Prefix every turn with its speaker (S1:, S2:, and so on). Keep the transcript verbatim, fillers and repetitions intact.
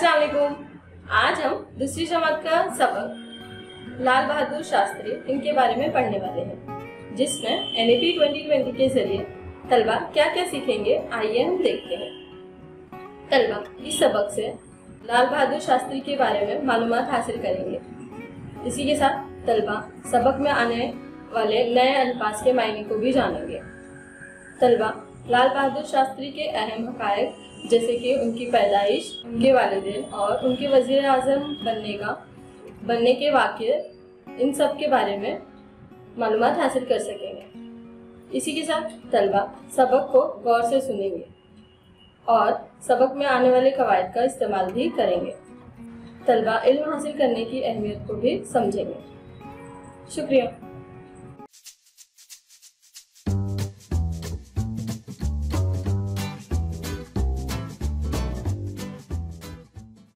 S1: अस्सलाम वालेकुम। आज हम दूसरी जमात का सबक लाल बहादुर शास्त्री इनके बारे में पढ़ने वाले हैं, जिसमें N E P twenty twenty के जरिए तलबा क्या क्या सीखेंगे, आइए हम देखते हैं। तलबा इस सबक से लाल बहादुर शास्त्री के बारे में मालूमात हासिल करेंगे। इसी के साथ तलबा सबक में आने वाले नए अल्फाज के मायने को भी जानेंगे। तलबा लाल बहादुर शास्त्री के अहम हक़ाइक़ जैसे कि उनकी पैदाइश, उनके वालिदैन और उनके वज़ीर आज़म बनने का बनने के वाक़ये, इन सब के बारे में मालूमात हासिल कर सकेंगे। इसी के साथ तलबा सबक को गौर से सुनेंगे और सबक में आने वाले कवायद का इस्तेमाल भी करेंगे। तलबा इल्म हासिल करने की अहमियत को भी समझेंगे। शुक्रिया।